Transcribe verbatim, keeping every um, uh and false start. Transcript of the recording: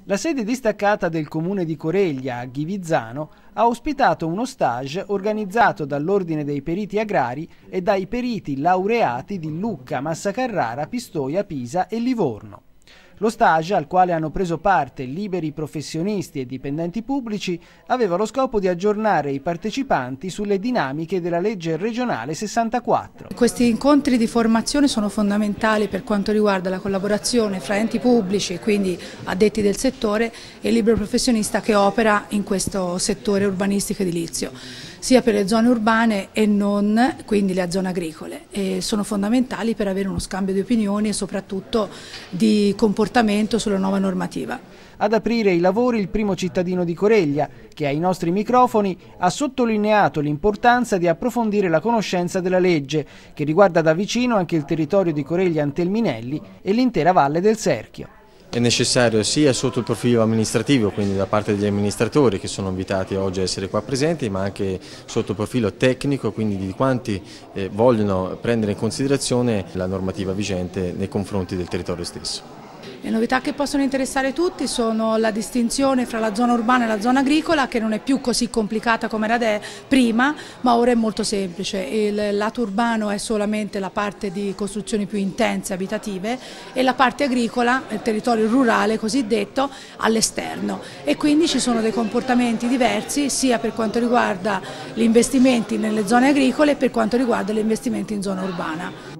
La sede distaccata del comune di Coreglia, a Ghivizzano, ha ospitato uno stage organizzato dall'Ordine dei Periti Agrari e dai periti laureati di Lucca, Massa Carrara, Pistoia, Pisa e Livorno. Lo stage, al quale hanno preso parte liberi professionisti e dipendenti pubblici, aveva lo scopo di aggiornare i partecipanti sulle dinamiche della legge regionale sessantaquattro. Questi incontri di formazione sono fondamentali per quanto riguarda la collaborazione fra enti pubblici, quindi addetti del settore, e il libero professionista che opera in questo settore urbanistico edilizio, sia per le zone urbane e non, quindi le zone agricole. E sono fondamentali per avere uno scambio di opinioni e soprattutto di comportamento sulla nuova normativa. Ad aprire i lavori il primo cittadino di Coreglia, che ai nostri microfoni ha sottolineato l'importanza di approfondire la conoscenza della legge, che riguarda da vicino anche il territorio di Coreglia Antelminelli e l'intera Valle del Serchio. È necessario sia sotto il profilo amministrativo, quindi da parte degli amministratori che sono invitati oggi a essere qua presenti, ma anche sotto il profilo tecnico, quindi di quanti eh, vogliono prendere in considerazione la normativa vigente nei confronti del territorio stesso. Le novità che possono interessare tutti sono la distinzione fra la zona urbana e la zona agricola, che non è più così complicata come era prima, ma ora è molto semplice. Il lato urbano è solamente la parte di costruzioni più intense, abitative, e la parte agricola, il territorio rurale cosiddetto, all'esterno. E quindi ci sono dei comportamenti diversi sia per quanto riguarda gli investimenti nelle zone agricole che per quanto riguarda gli investimenti in zona urbana.